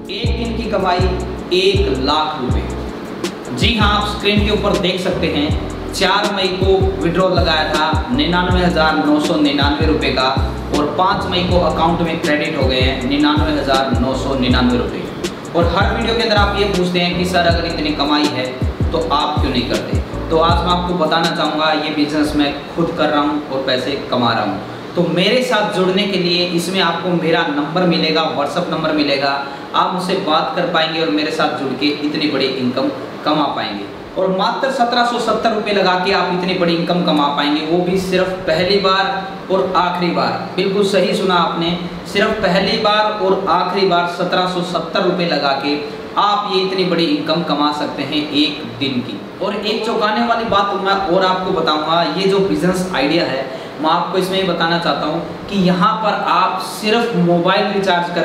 एक दिन की कमाई 1,00,000 रुपए। जी हाँ, आप स्क्रीन के ऊपर देख सकते हैं 4 मई को विड्रॉल लगाया था 99,999 रुपए का और 5 मई को अकाउंट में क्रेडिट हो गए हैं 99,999 रुपए। और हर वीडियो के अंदर आप ये पूछते हैं कि सर अगर इतनी कमाई है तो आप क्यों नहीं करते। तो आज मैं आपको बताना चाहूँगा ये बिजनेस मैं खुद कर रहा हूँ और पैसे कमा रहा हूँ। तो मेरे साथ जुड़ने के लिए इसमें आपको मेरा नंबर मिलेगा, व्हाट्सअप नंबर मिलेगा, आप मुझसे बात कर पाएंगे और मेरे साथ जुड़ के इतनी बड़ी इनकम कमा पाएंगे। और मात्र 1770 रुपये लगा के आप इतनी बड़ी इनकम कमा पाएंगे, वो भी सिर्फ पहली बार और आखिरी बार। बिल्कुल सही सुना आपने, सिर्फ पहली बार और आखिरी बार 1770 रुपये लगा के आप ये इतनी बड़ी इनकम कमा सकते हैं एक दिन की। और एक चौंकाने वाली बात मैं और आपको बताऊंगा, ये जो बिजनेस आइडिया है मैं आपको इसमें ये बताना चाहता हूँ कि यहाँ पर आप सिर्फ मोबाइल रिचार्ज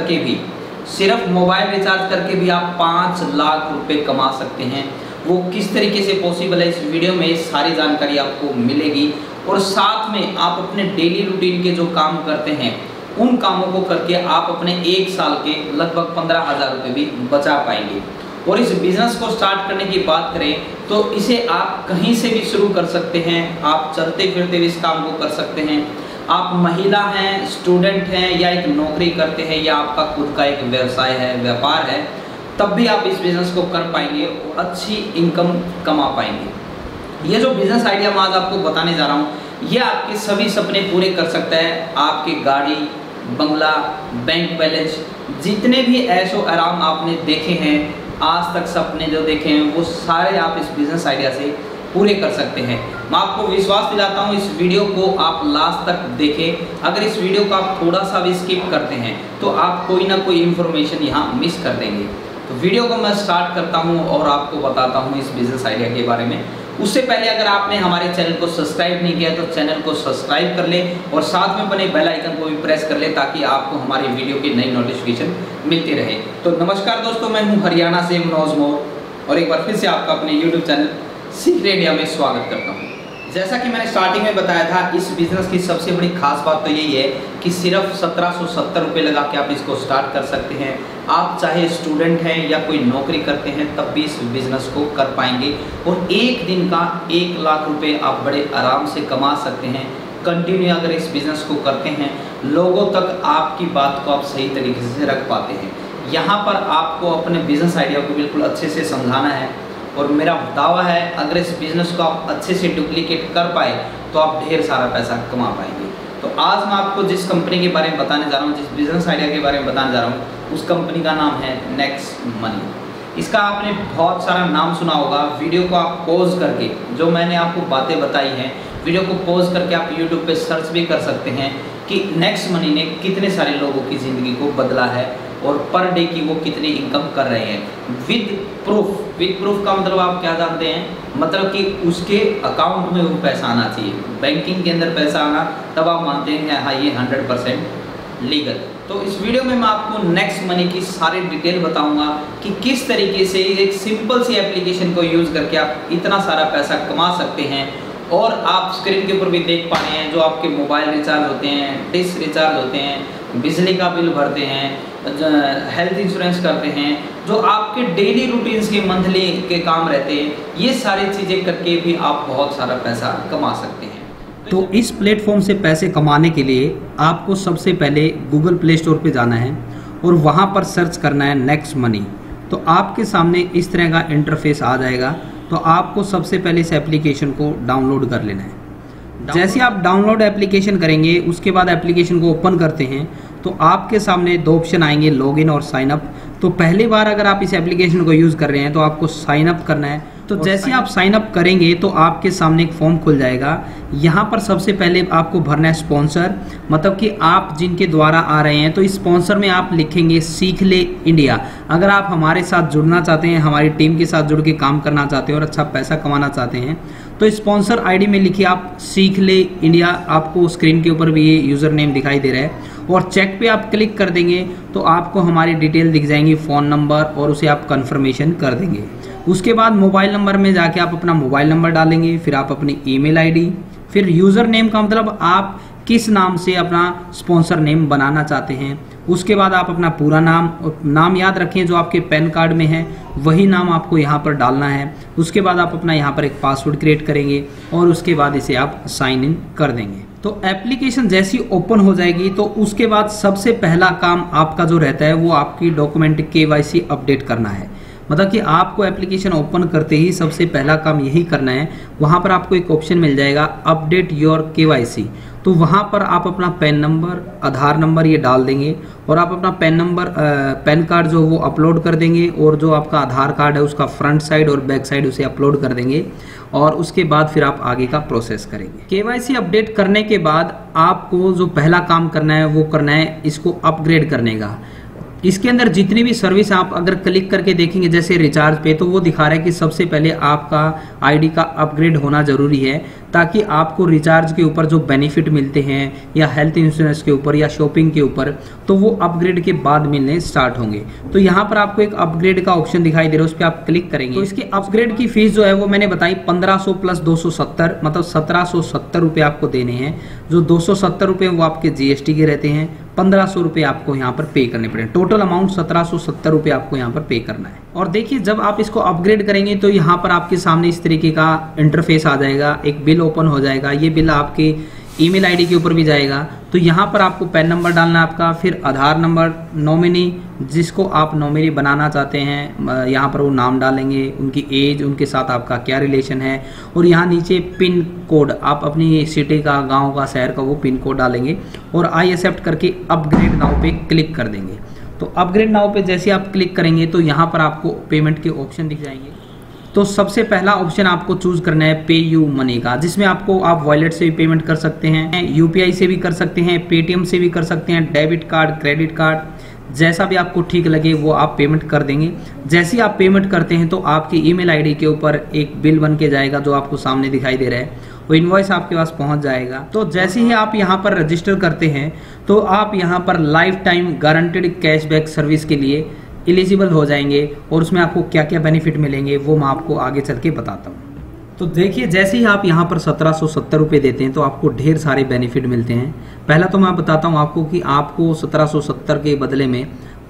करके भी आप 5 लाख रुपए कमा सकते हैं। वो किस तरीके से पॉसिबल है, इस वीडियो में सारी जानकारी आपको मिलेगी। और साथ में आप अपने डेली रूटीन के जो काम करते हैं उन कामों को करके आप अपने 1 साल के लगभग 15,000 रुपये भी बचा पाएंगे। और इस बिज़नेस को स्टार्ट करने की बात करें तो इसे आप कहीं से भी शुरू कर सकते हैं, आप चलते फिरते भी इस काम को कर सकते हैं। आप महिला हैं, स्टूडेंट हैं या एक नौकरी करते हैं या आपका खुद का एक व्यवसाय है, व्यापार है, तब भी आप इस बिज़नेस को कर पाएंगे और अच्छी इनकम कमा पाएंगे। ये जो बिज़नेस आइडिया मैं आज आपको बताने जा रहा हूँ ये आपके सभी सपने पूरे कर सकता है। आपकी गाड़ी, बंगला, बैंक बैलेंस, जितने भी ऐशो आराम आपने देखे हैं आज तक, सपने जो देखे हैं वो सारे आप इस बिज़नेस आइडिया से पूरे कर सकते हैं। मैं आपको विश्वास दिलाता हूँ, इस वीडियो को आप लास्ट तक देखें। अगर इस वीडियो को आप थोड़ा सा भी स्किप करते हैं तो आप कोई ना कोई इन्फॉर्मेशन यहाँ मिस कर देंगे। तो वीडियो को मैं स्टार्ट करता हूँ और आपको बताता हूँ इस बिज़नेस आइडिया के बारे में। उससे पहले अगर आपने हमारे चैनल को सब्सक्राइब नहीं किया तो चैनल को सब्सक्राइब कर लें और साथ में बने बेल आइकन को भी प्रेस कर लें ताकि आपको हमारी वीडियो की नई नोटिफिकेशन मिलती रहे। तो नमस्कार दोस्तों, मैं हूं हरियाणा से मनोज मोर और एक बार फिर से आपका अपने यूट्यूब चैनल सीक्रेट इंडिया में स्वागत करता हूँ। जैसा कि मैंने स्टार्टिंग में बताया था, इस बिज़नेस की सबसे बड़ी खास बात तो यही है कि सिर्फ 1770 रुपये लगा के आप इसको स्टार्ट कर सकते हैं। आप चाहे स्टूडेंट हैं या कोई नौकरी करते हैं तब भी इस बिज़नेस को कर पाएंगे और एक दिन का 1,00,000 रुपये आप बड़े आराम से कमा सकते हैं। कंटिन्यू अगर इस बिज़नेस को करते हैं, लोगों तक आपकी बात को आप सही तरीके से रख पाते हैं। यहाँ पर आपको अपने बिज़नेस आइडिया को बिल्कुल अच्छे से समझाना है और मेरा दावा है अगर इस बिज़नेस को आप अच्छे से डुप्लीकेट कर पाए तो आप ढेर सारा पैसा कमा पाएंगे। तो आज मैं आपको जिस कंपनी के बारे में बताने जा रहा हूँ, जिस बिज़नेस आइडिया के बारे में बताने जा रहा हूँ, उस कंपनी का नाम है नेक्स्ट मनी। इसका आपने बहुत सारा नाम सुना होगा। वीडियो को आप पॉज करके, जो मैंने आपको बातें बताई हैं, वीडियो को पॉज करके आप यूट्यूब पे सर्च भी कर सकते हैं कि नेक्स्ट मनी ने कितने सारे लोगों की ज़िंदगी को बदला है और पर डे की वो कितनी इनकम कर रहे हैं विद प्रूफ। विद प्रूफ का मतलब आप क्या जानते हैं, मतलब कि उसके अकाउंट में वो पैसा आना चाहिए, बैंकिंग के अंदर पैसा आना, तब आप मानते हैं कि हाँ ये 100% लीगल। तो इस वीडियो में मैं आपको नेक्स्ट मनी की सारी डिटेल बताऊंगा कि किस तरीके से एक सिंपल सी एप्लीकेशन को यूज़ करके आप इतना सारा पैसा कमा सकते हैं। और आप स्क्रीन के ऊपर भी देख पा रहे हैं जो आपके मोबाइल रिचार्ज होते हैं, डिश रिचार्ज होते हैं, बिजली का बिल भरते हैं, हेल्थ इंश्योरेंस करते हैं, जो आपके डेली रूटीन्स के मंथली के काम रहते हैं, ये सारी चीज़ें करके भी आप बहुत सारा पैसा कमा सकते हैं। तो इस प्लेटफॉर्म से पैसे कमाने के लिए आपको सबसे पहले गूगल प्ले स्टोर पे जाना है और वहाँ पर सर्च करना है नेक्स्ट मनी। तो आपके सामने इस तरह का इंटरफेस आ जाएगा। तो आपको सबसे पहले इस एप्लीकेशन को डाउनलोड कर लेना है। जैसे आप डाउनलोड एप्लीकेशन करेंगे उसके बाद एप्लीकेशन को ओपन करते हैं तो आपके सामने 2 ऑप्शन आएंगे, लॉगिन और साइन अप। तो पहली बार अगर आप इस एप्लीकेशन को यूज़ कर रहे हैं तो आपको साइन अप करना है। तो जैसे आप साइन अप करेंगे तो आपके सामने एक फॉर्म खुल जाएगा। यहाँ पर सबसे पहले आपको भरना है स्पॉन्सर, मतलब कि आप जिनके द्वारा आ रहे हैं। तो इस स्पॉन्सर में आप लिखेंगे सीख ले इंडिया। अगर आप हमारे साथ जुड़ना चाहते हैं, हमारी टीम के साथ जुड़ के काम करना चाहते हैं और अच्छा पैसा कमाना चाहते हैं तो स्पॉन्सर आईडी में लिखिए आप सीख ले इंडिया। आपको स्क्रीन के ऊपर भी ये यूज़र नेम दिखाई दे रहा है और चेक पे आप क्लिक कर देंगे तो आपको हमारी डिटेल दिख जाएंगी, फ़ोन नंबर, और उसे आप कन्फर्मेशन कर देंगे। उसके बाद मोबाइल नंबर में जाके आप अपना मोबाइल नंबर डालेंगे, फिर आप अपनी ईमेल आईडी, फिर यूज़र नेम का मतलब आप किस नाम से अपना स्पॉन्सर नेम बनाना चाहते हैं उसके बाद आप अपना पूरा नाम याद रखें जो आपके पैन कार्ड में है, वही नाम आपको यहाँ पर डालना है। उसके बाद आप अपना यहाँ पर एक पासवर्ड क्रिएट करेंगे और उसके बाद इसे आप साइन इन कर देंगे। तो एप्लीकेशन जैसी ओपन हो जाएगी तो उसके बाद सबसे पहला काम आपका जो रहता है वो आपकी डॉक्यूमेंट KYC अपडेट करना है। मतलब कि आपको एप्लीकेशन ओपन करते ही सबसे पहला काम यही करना है। वहाँ पर आपको एक ऑप्शन मिल जाएगा अपडेट योर KYC। तो वहाँ पर आप अपना पैन नंबर, आधार नंबर ये डाल देंगे और आप अपना पैन कार्ड जो वो अपलोड कर देंगे और जो आपका आधार कार्ड है उसका फ्रंट साइड और बैक साइड उसे अपलोड कर देंगे और उसके बाद फिर आप आगे का प्रोसेस करेंगे। KYC अपडेट करने के बाद आपको जो पहला काम करना है वो करना है इसको अपग्रेड करने का। इसके अंदर जितनी भी सर्विस आप अगर क्लिक करके देखेंगे जैसे रिचार्ज पे, तो वो दिखा रहा है कि सबसे पहले आपका आईडी का अपग्रेड होना जरूरी है ताकि आपको रिचार्ज के ऊपर जो बेनिफिट मिलते हैं या हेल्थ इंश्योरेंस के ऊपर या शॉपिंग के ऊपर, तो वो अपग्रेड के बाद मिलने स्टार्ट होंगे। तो यहाँ पर आपको एक अपग्रेड का ऑप्शन दिखाई दे रहा है, उस पर आप क्लिक करेंगे तो इसके अपग्रेड की फीस जो है वो मैंने बताई 1500 प्लस 270 मतलब 1770 रुपये आपको देने हैं। जो 270 रुपये वो आपके GST के रहते हैं, 1500 रुपये आपको यहाँ पर पे करने पड़े। टोटल अमाउंट 1770 रुपये आपको यहाँ पर पे करना है। और देखिए जब आप इसको अपग्रेड करेंगे तो यहाँ पर आपके सामने इस तरीके का इंटरफेस आ जाएगा, एक बिल ओपन हो जाएगा। ये बिल आपके ईमेल आईडी के ऊपर भी जाएगा। तो यहाँ पर आपको पैन नंबर डालना है आपका, फिर आधार नंबर, नॉमिनी जिसको आप नॉमिनी बनाना चाहते हैं यहाँ पर वो नाम डालेंगे, उनकी एज, उनके साथ आपका क्या रिलेशन है, और यहाँ नीचे पिन कोड आप अपनी सिटी का, गांव का, शहर का वो पिन कोड डालेंगे और आई एक्सेप्ट करके अपग्रेड नाउ पे क्लिक कर देंगे। तो अपग्रेड नाउ पे जैसे आप क्लिक करेंगे तो यहाँ पर आपको पेमेंट के ऑप्शन दिख जाएंगे। तो सबसे पहला ऑप्शन आपको चूज करना है पे यू मनी का, जिसमें आपको आप वॉलेट से भी पेमेंट कर सकते हैं, UPI से भी कर सकते हैं, पेटीएम से भी कर सकते हैं, डेबिट कार्ड, क्रेडिट कार्ड, जैसा भी आपको ठीक लगे वो आप पेमेंट कर देंगे। जैसे ही आप पेमेंट करते हैं तो आपकी ईमेल आईडी के ऊपर एक बिल बन के जाएगा जो आपको सामने दिखाई दे रहा है, वो इनवॉइस आपके पास पहुंच जाएगा। तो जैसे ही आप यहाँ पर रजिस्टर करते हैं तो आप यहाँ पर lifetime guaranteed cashback service के लिए एलिजिबल हो जाएंगे और उसमें आपको क्या क्या बेनिफिट मिलेंगे वो मैं आपको आगे चल के बताता हूँ। तो देखिए जैसे ही आप यहाँ पर 1770 रुपये देते हैं तो आपको ढेर सारे बेनिफिट मिलते हैं। पहला तो मैं बताता हूँ आपको कि आपको 1770 के बदले में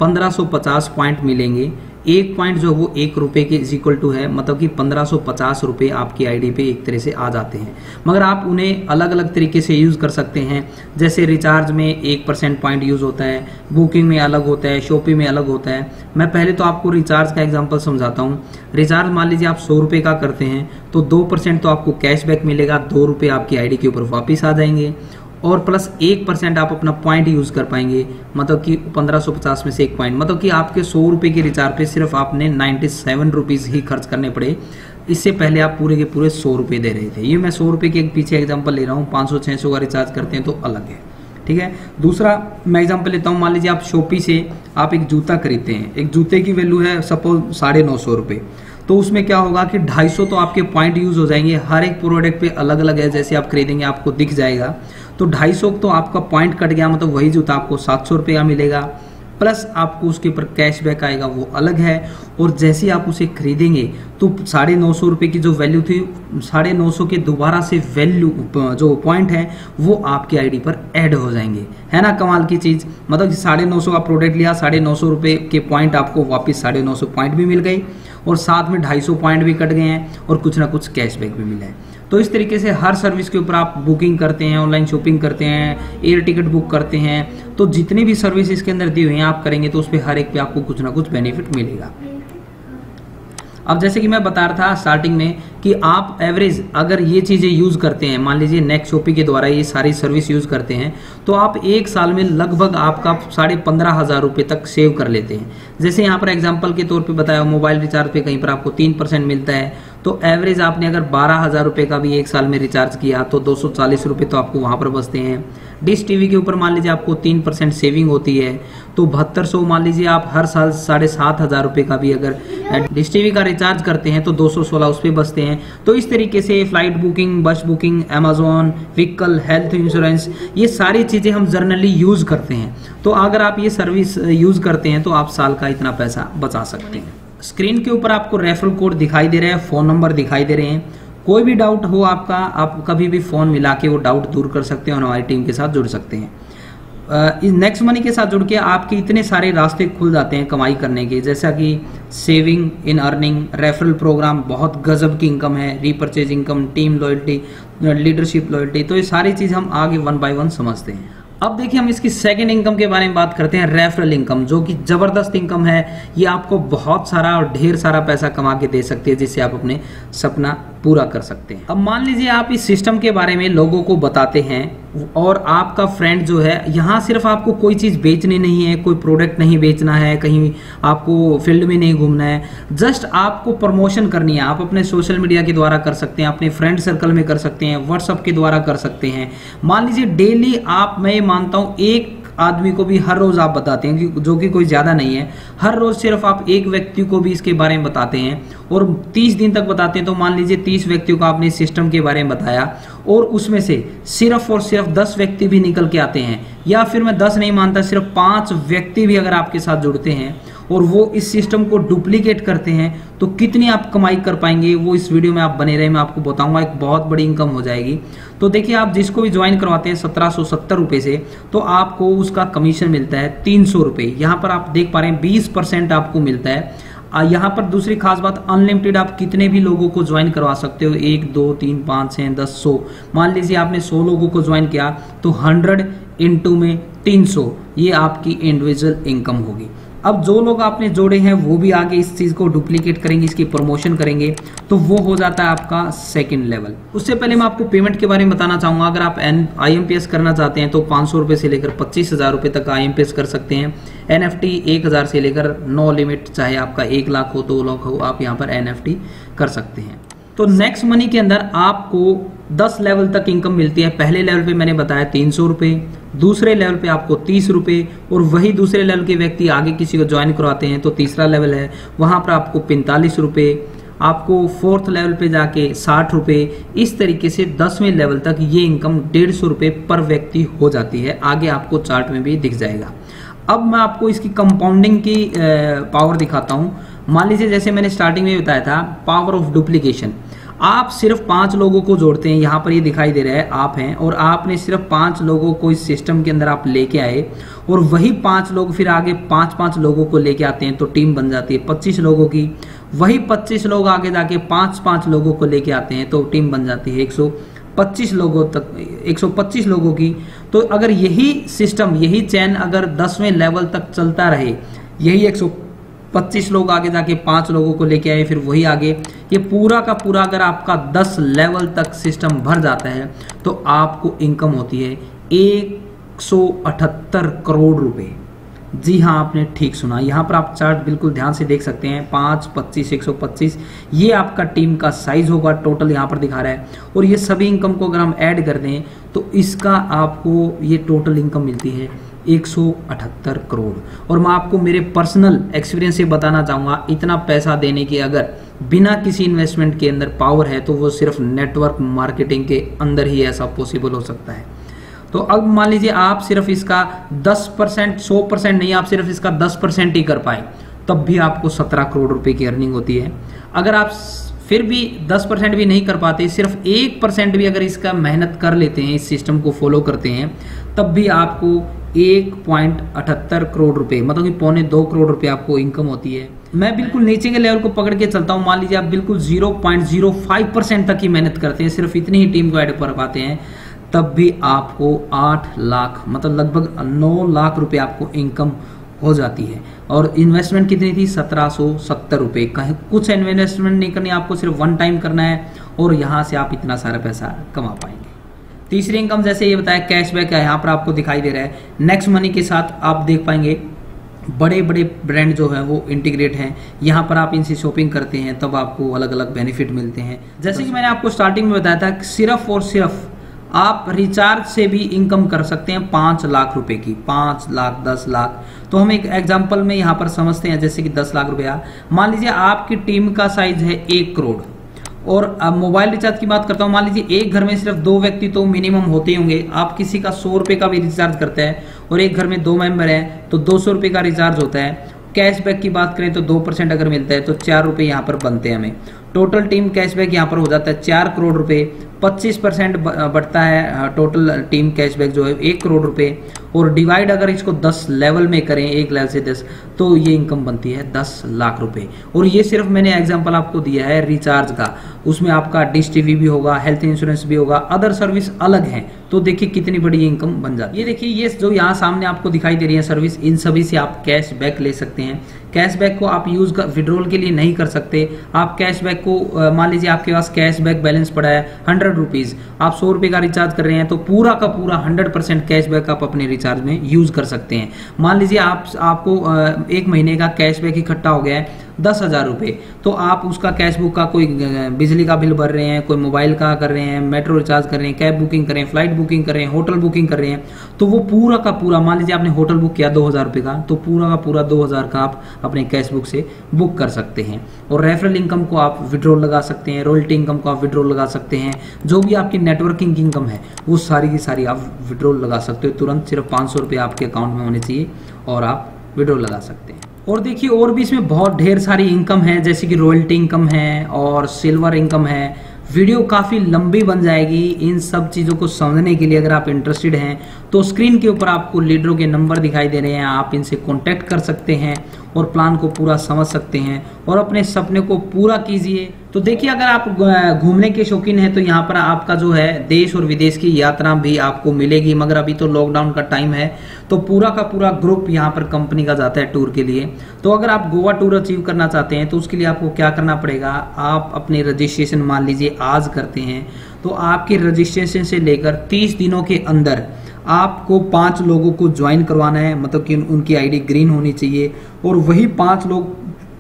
1550 पॉइंट मिलेंगे। एक पॉइंट जो वो 1 रुपये के इक्वल टू है, मतलब कि 1550 रुपये आपकी आईडी पे एक तरह से आ जाते हैं। मगर आप उन्हें अलग अलग तरीके से यूज़ कर सकते हैं। जैसे रिचार्ज में 1% पॉइंट यूज़ होता है, बुकिंग में अलग होता है, शॉपिंग में अलग होता है। मैं पहले तो आपको रिचार्ज का एग्जांपल समझाता हूँ। रिचार्ज मान लीजिए आप 100 रुपये का करते हैं तो 2% तो आपको कैशबैक मिलेगा, 2 रुपये आपकी आईडी के ऊपर वापस आ जाएंगे और प्लस 1% आप अपना पॉइंट यूज़ कर पाएंगे, मतलब कि 1550 में से 1 पॉइंट, मतलब कि आपके 100 रुपये के रिचार्ज पे सिर्फ आपने 97 रुपीज़ ही खर्च करने पड़े। इससे पहले आप पूरे के पूरे 100 रुपये दे रहे थे। ये मैं 100 रुपये के पीछे एग्जांपल ले रहा हूँ, 500-600 का रिचार्ज करते हैं तो अलग है, ठीक है। दूसरा मैं एग्जांपल लेता हूँ, मान लीजिए आप शॉपी से आप एक जूता खरीदते हैं, एक जूते की वैल्यू है सपोज 950 रुपये, तो उसमें क्या होगा कि 250 तो आपके पॉइंट यूज़ हो जाएंगे। हर एक प्रोडक्ट पे अलग अलग है, जैसे आप खरीदेंगे आपको दिख जाएगा। तो 250 तो आपका पॉइंट कट गया, मतलब वही जूता आपको 700 रुपये का मिलेगा, प्लस आपको उसके ऊपर कैशबैक आएगा, वो अलग है। और जैसे ही आप उसे खरीदेंगे तो 950 रुपये की जो वैल्यू थी, 950 के दोबारा से वैल्यू जो पॉइंट है वो आपकी आईडी पर ऐड हो जाएंगे। है ना कमाल की चीज़। मतलब 950 का प्रोडक्ट लिया, 950 रुपये के पॉइंट आपको वापस 950 पॉइंट भी मिल गई और साथ में 250 पॉइंट भी कट गए हैं और कुछ ना कुछ कैशबैक भी मिला है। तो इस तरीके से हर सर्विस के ऊपर आप बुकिंग करते हैं, ऑनलाइन शॉपिंग करते हैं, एयर टिकट बुक करते हैं, तो जितनी भी सर्विस इसके अंदर दी हुई हैं आप करेंगे तो उस पर हर एक पे आपको कुछ ना कुछ बेनिफिट मिलेगा। अब जैसे कि मैं बता रहा था स्टार्टिंग में कि आप एवरेज अगर ये चीज़ें यूज़ करते हैं, मान लीजिए नेक्स्ट शॉपिंग के द्वारा ये सारी सर्विस यूज़ करते हैं, तो आप एक साल में लगभग आपका 15,500 रुपये तक सेव कर लेते हैं। जैसे यहाँ पर एग्जांपल के तौर पे बताया, मोबाइल रिचार्ज पे कहीं पर आपको 3% मिलता है, तो एवरेज आपने अगर 12,000 रुपये का भी एक साल में रिचार्ज किया तो 240 रुपये तो आपको वहाँ पर बचते हैं। डिश टीवी के ऊपर मान लीजिए आपको 3% सेविंग होती है, तो 7200 मान लीजिए आप हर साल 7,500 रुपये का भी अगर डिश टीवी का रिचार्ज करते हैं तो 216 उस पर बचते हैं। तो इस तरीके से flight booking, bus booking, Amazon, vehicle, health insurance, ये सारी चीज़ें हम जर्नली यूज़ करते हैं। तो अगर आप ये सर्विस यूज़ करते हैं तो आप साल का इतना पैसा बचा सकते हैं। स्क्रीन के ऊपर आपको रेफरल कोड दिखाई दे रहे हैं, फ़ोन नंबर दिखाई दे रहे हैं। कोई भी डाउट हो आपका, आप कभी भी फ़ोन मिला के वो डाउट दूर कर सकते हैं और हमारी टीम के साथ जुड़ सकते हैं। नेक्स्ट मनी के साथ जुड़ के आपके इतने सारे रास्ते खुल जाते हैं कमाई करने के, जैसा कि saving in earning, referral programme, बहुत गजब की इनकम है, repurchase income, team loyalty, leadership loyalty. तो ये सारी चीज़ हम आगे 1 बाय 1 समझते हैं। अब देखिए हम इसकी सेकंड इनकम के बारे में बात करते हैं, रेफरल इनकम, जो कि जबरदस्त इनकम है। ये आपको बहुत सारा और ढेर सारा पैसा कमा के दे सकती है, जिससे आप अपने सपना पूरा कर सकते हैं। अब मान लीजिए आप इस सिस्टम के बारे में लोगों को बताते हैं और आपका फ्रेंड जो है, यहाँ सिर्फ आपको कोई चीज़ बेचनी नहीं है, कोई प्रोडक्ट नहीं बेचना है, कहीं आपको फील्ड में नहीं घूमना है, जस्ट आपको प्रमोशन करनी है। आप अपने सोशल मीडिया के द्वारा कर सकते हैं, अपने फ्रेंड सर्कल में कर सकते हैं, व्हाट्सएप के द्वारा कर सकते हैं। मान लीजिए डेली आप, मैं ये मानता हूँ, एक आदमी को भी हर रोज आप बताते हैं, जो कि कोई ज्यादा नहीं है, हर रोज सिर्फ आप एक व्यक्ति को भी इसके बारे में बताते हैं और 30 दिन तक बताते हैं। तो मान लीजिए 30 व्यक्तियों को आपने इस सिस्टम के बारे में बताया और उसमें से सिर्फ और सिर्फ 10 व्यक्ति भी निकल के आते हैं, या फिर मैं 10 नहीं मानता, सिर्फ 5 व्यक्ति भी अगर आपके साथ जुड़ते हैं और वो इस सिस्टम को डुप्लीकेट करते हैं, तो कितनी आप कमाई कर पाएंगे, वो इस वीडियो में आप बने रहे, मैं आपको बताऊंगा। एक बहुत बड़ी इनकम हो जाएगी। तो देखिए, आप जिसको भी ज्वाइन करवाते हैं 1770 रुपये से, तो आपको उसका कमीशन मिलता है 300 रुपये। यहाँ पर आप देख पा रहे हैं 20% आपको मिलता है। यहाँ पर दूसरी खास बात, अनलिमिटेड आप कितने भी लोगों को ज्वाइन करवा सकते हो, 1 2 3 5 6 10 100। मान लीजिए आपने 100 लोगों को ज्वाइन किया तो 100 इंटू में 300, ये आपकी इंडिविजुअल इनकम होगी। अब जो लोग आपने जोड़े हैं वो भी आगे इस चीज को डुप्लीकेट करेंगे, इसकी प्रमोशन करेंगे, तो वो हो जाता है आपका सेकंड लेवल। उससे पहले मैं आपको पेमेंट के बारे में बताना चाहूंगा। अगर आप IMPS करना चाहते हैं तो 500 रुपए से लेकर 25,000 रुपए तक IMPS कर सकते हैं। NFT 1000 से लेकर नो लिमिट, चाहे आपका 1 लाख हो 2 लाख हो, आप यहाँ पर NFT कर सकते हैं। तो नेक्स्ट मनी के अंदर आपको 10 लेवल तक इनकम मिलती है। पहले लेवल पे मैंने बताया 300 रुपये, दूसरे लेवल पे आपको 30 रुपये, और वही दूसरे लेवल के व्यक्ति आगे किसी को ज्वाइन करवाते हैं तो तीसरा लेवल है, वहां पर आपको 45 रुपये, आपको 4th लेवल पे जाके 60 रुपये। इस तरीके से 10वें लेवल तक ये इनकम 150 रुपये पर व्यक्ति हो जाती है। आगे आपको चार्ट में भी दिख जाएगा। अब मैं आपको इसकी कंपाउंडिंग की पावर दिखाता हूँ। मान लीजिए जैसे मैंने स्टार्टिंग में बताया था, पावर ऑफ डुप्लीकेशन। आप सिर्फ 5 लोगों को जोड़ते हैं, यहाँ पर ये दिखाई दे रहा है आप हैं, और आपने सिर्फ 5 लोगों को इस सिस्टम के अंदर आप लेके आए, और वही 5 लोग फिर आगे 5-5 लोगों को लेके आते हैं, तो टीम बन जाती है 25 लोगों की। वही 25 लोग आगे जाके 5-5 लोगों को लेके आते हैं, तो टीम बन जाती है 125 लोगों तक, 125 लोगों की। तो अगर यही सिस्टम, यही चैन अगर 10वें लेवल तक चलता रहे, यही 125 लोग आगे जाके 5 लोगों को लेके आए, फिर वही आगे, ये पूरा का पूरा अगर आपका 10 लेवल तक सिस्टम भर जाता है तो आपको इनकम होती है 178 करोड़ रुपए। जी हाँ, आपने ठीक सुना। यहाँ पर आप चार्ट बिल्कुल ध्यान से देख सकते हैं, 5, 25, 125, ये आपका टीम का साइज होगा, टोटल यहाँ पर दिखा रहा है। और ये सभी इनकम को अगर हम ऐड कर दें तो इसका आपको ये टोटल इनकम मिलती है 178 करोड़। और मैं आपको मेरे पर्सनल एक्सपीरियंस से बताना चाहूँगा, इतना पैसा देने की अगर बिना किसी इन्वेस्टमेंट के अंदर पावर है तो वो सिर्फ नेटवर्क मार्केटिंग के अंदर ही ऐसा पॉसिबल हो सकता है। तो अब मान लीजिए आप सिर्फ इसका 10%, 100% नहीं, आप सिर्फ इसका 10% ही कर पाए, तब भी आपको 17 करोड़ रुपए की अर्निंग होती है। अगर आप फिर भी 10% भी नहीं कर पाते, सिर्फ 1% भी अगर इसका मेहनत कर लेते हैं, इस सिस्टम को फॉलो करते हैं, तब भी आपको 1.78 करोड़ रुपए, मतलब कि 1.25 करोड़ रुपए आपको इनकम होती है। मैं बिल्कुल नीचे के लेवल को पकड़ के चलता हूँ। मान लीजिए आप बिल्कुल 0.05% तक ही मेहनत करते हैं, सिर्फ इतनी ही टीम को ऐड कर पाते हैं, तब भी आपको 8 लाख, मतलब लगभग 9 लाख रुपए आपको इनकम हो जाती है। और इन्वेस्टमेंट कितनी थी? 1770 रुपये। कहीं कुछ इन्वेस्टमेंट नहीं करनी, आपको सिर्फ 1 टाइम करना है और यहाँ से आप इतना सारा पैसा कमा पाएंगे। तीसरी इनकम जैसे ये बताया, कैशबैक है, यहाँ पर आपको दिखाई दे रहा है। नेक्स्ट मनी के साथ आप देख पाएंगे बड़े बड़े ब्रांड जो है वो इंटीग्रेट हैं, यहाँ पर आप इनसे शॉपिंग करते हैं तब आपको अलग अलग बेनिफिट मिलते हैं। जैसे कि मैंने आपको स्टार्टिंग में बताया था, सिर्फ और सिर्फ आप रिचार्ज से भी इनकम कर सकते हैं 5 लाख रुपए की, 5 लाख, 10 लाख। तो हम एक एग्जांपल में यहाँ पर समझते हैं, जैसे कि 10 लाख रुपया, मान लीजिए आपकी टीम का साइज है 1 करोड़, और अब मोबाइल रिचार्ज की बात करता हूँ, मान लीजिए एक घर में सिर्फ 2 व्यक्ति तो मिनिमम होते होंगे, आप किसी का 100 रुपये का भी रिचार्ज करते हैं, और एक घर में 2 मेंबर हैं तो 200 रुपये का रिचार्ज होता है। कैशबैक की बात करें तो 2% अगर मिलता है तो 4 रुपये यहाँ पर बनते हैं हमें। टोटल टीम कैशबैक यहाँ पर हो जाता है 4 करोड़ रुपए, 25% बढ़ता है टोटल टीम कैशबैक जो है 1 करोड़ रुपए, और डिवाइड अगर इसको 10 लेवल में करें, एक लेवल से 10, तो ये इनकम बनती है 10 लाख रुपए। और ये सिर्फ मैंने एग्जांपल आपको दिया है रिचार्ज का, उसमें आपका डिश टीवी भी होगा, हेल्थ इंश्योरेंस भी होगा, अदर सर्विस अलग है। तो देखिए कितनी बड़ी इनकम बन जाती है। ये देखिए ये जो यहाँ सामने आपको दिखाई दे रही है सर्विस, इन सभी से आप कैशबैक ले सकते हैं। कैशबैक को आप यूज कर विड्रॉल के लिए नहीं कर सकते। आप कैशबैक को मान लीजिए आपके पास कैशबैक बैलेंस पड़ा है 100 रुपीज, आप 100 रुपए का रिचार्ज कर रहे हैं, तो पूरा का पूरा 100% कैशबैक आप अपने रिचार्ज में यूज कर सकते हैं। मान लीजिए आपको एक महीने का कैशबैक इकट्ठा हो गया है 10,000 रुपये, तो आप उसका कैशबुक का कोई बिजली का बिल भर रहे हैं, कोई मोबाइल का कर रहे हैं, मेट्रो रिचार्ज कर रहे हैं, कैब बुकिंग कर रहे हैं, फ्लाइट बुकिंग कर रहे हैं, होटल बुकिंग कर रहे हैं, तो वो पूरा का पूरा, मान लीजिए आपने होटल बुक किया 2,000 रुपये का, तो पूरा का पूरा 2,000 का आप अपने कैशबुक से बुक कर सकते हैं। और रेफरल इनकम को आप विड्रॉल लगा सकते हैं, रॉयल्टी इनकम को आप विड्रॉल लगा सकते हैं, जो भी आपकी नेटवर्किंग इनकम है वो सारी की सारी आप विड्रॉल लगा सकते हो तुरंत। सिर्फ 500 रुपये आपके अकाउंट में होने चाहिए और आप विड्रॉल लगा सकते हैं। और देखिए और भी इसमें बहुत ढेर सारी इनकम है, जैसे कि रॉयल्टी इनकम है और सिल्वर इनकम है। वीडियो काफ़ी लंबी बन जाएगी। इन सब चीज़ों को समझने के लिए अगर आप इंटरेस्टेड हैं तो स्क्रीन के ऊपर आपको लीडरों के नंबर दिखाई दे रहे हैं, आप इनसे कांटेक्ट कर सकते हैं और प्लान को पूरा समझ सकते हैं और अपने सपने को पूरा कीजिए। तो देखिए अगर आप घूमने के शौकीन हैं तो यहाँ पर आपका जो है देश और विदेश की यात्रा भी आपको मिलेगी, मगर अभी तो लॉकडाउन का टाइम है, तो पूरा का पूरा ग्रुप यहाँ पर कंपनी का जाता है टूर के लिए। तो अगर आप गोवा टूर अचीव करना चाहते हैं तो उसके लिए आपको क्या करना पड़ेगा, आप अपने रजिस्ट्रेशन मान लीजिए आज करते हैं, तो आपके रजिस्ट्रेशन से लेकर 30 दिनों के अंदर आपको 5 लोगों को ज्वाइन करवाना है, मतलब कि उनकी आईडी ग्रीन होनी चाहिए, और वही 5 लोग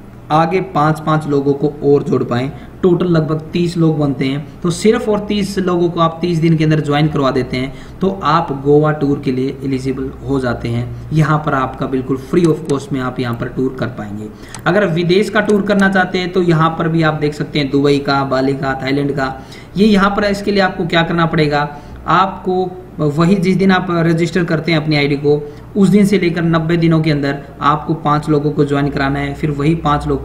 आगे 5-5 लोगों को और जोड़ पाएं। टोटल लगभग 30 लोग बनते हैं, तो सिर्फ और 30 लोगों को आप 30 दिन के अंदर ज्वाइन करवा देते हैं तो आप गोवा टूर के लिए एलिजिबल हो जाते हैं। यहाँ पर आपका बिल्कुल फ्री ऑफ कॉस्ट में आप यहाँ पर टूर कर पाएंगे। अगर विदेश का टूर करना चाहते हैं तो यहाँ पर भी आप देख सकते हैं दुबई का, बाली का, थाईलैंड का, ये यहाँ पर। इसके लिए आपको क्या करना पड़ेगा, आपको वही जिस दिन आप रजिस्टर करते हैं अपनी आईडी को, उस दिन से लेकर 90 दिनों के अंदर आपको 5 लोगों को ज्वाइन कराना है। फिर वही 5 लोग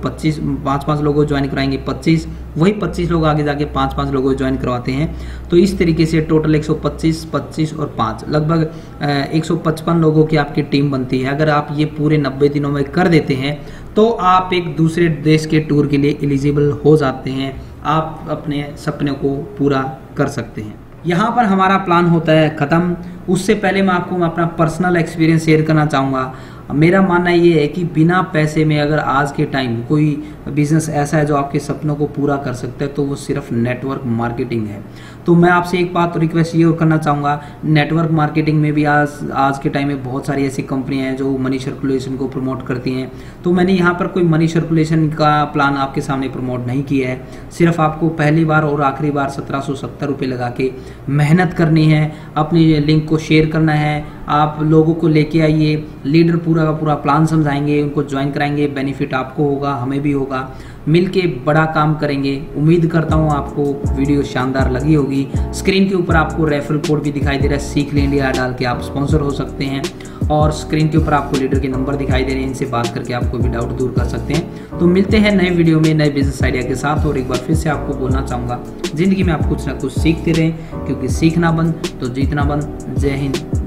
5 लोगों को ज्वाइन कराएंगे 25, वही 25 लोग आगे जाके 5 लोगों को ज्वाइन करवाते हैं। तो इस तरीके से टोटल 125, 25 और 5 लगभग 155 लोगों की आपकी टीम बनती है। अगर आप ये पूरे 90 दिनों में कर देते हैं तो आप एक दूसरे देश के टूर के लिए एलिजिबल हो जाते हैं, आप अपने सपने को पूरा कर सकते हैं। यहाँ पर हमारा प्लान होता है ख़त्म। उससे पहले मैं आपको अपना पर्सनल एक्सपीरियंस शेयर करना चाहूँगा। मेरा मानना ये है कि बिना पैसे में अगर आज के टाइम कोई बिजनेस ऐसा है जो आपके सपनों को पूरा कर सकता है तो वो सिर्फ नेटवर्क मार्केटिंग है। तो मैं आपसे एक बात रिक्वेस्ट ये करना चाहूँगा, नेटवर्क मार्केटिंग में भी आज के टाइम में बहुत सारी ऐसी कंपनियां हैं जो मनी सर्कुलेशन को प्रमोट करती हैं। तो मैंने यहाँ पर कोई मनी सर्कुलेशन का प्लान आपके सामने प्रमोट नहीं किया है। सिर्फ आपको पहली बार और आखिरी बार 1770 रुपये लगा के मेहनत करनी है, अपनी लिंक को शेयर करना है, आप लोगों को लेके आइए, लीडर पूरा का पूरा प्लान समझाएंगे, उनको ज्वाइन कराएंगे, बेनिफिट आपको होगा, हमें भी होगा, मिलके बड़ा काम करेंगे। उम्मीद करता हूँ आपको वीडियो शानदार लगी होगी। स्क्रीन के ऊपर आपको रेफरल कोड भी दिखाई दे रहा है, सीख ले इंडिया डाल के आप स्पॉन्सर हो सकते हैं, और स्क्रीन के ऊपर आपको लीडर के नंबर दिखाई दे रहे हैं, इनसे बात करके आप कोई भी डाउट दूर कर सकते हैं। तो मिलते हैं नए वीडियो में नए बिजनेस आइडिया के साथ। और एक बार फिर से आपको बोलना चाहूँगा, ज़िंदगी में आप कुछ ना कुछ सीखते रहें, क्योंकि सीखना बंद तो जीतना बंद। जय हिंद।